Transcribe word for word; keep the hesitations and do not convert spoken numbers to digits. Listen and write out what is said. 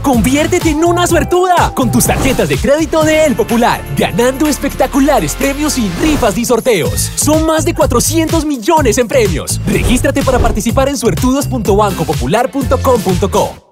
Conviértete en una suertuda con tus tarjetas de crédito de El Popular, ganando espectaculares premios sin rifas ni sorteos. Son más de cuatrocientos millones en premios. Regístrate para participar en suertudos punto banco popular punto com punto co.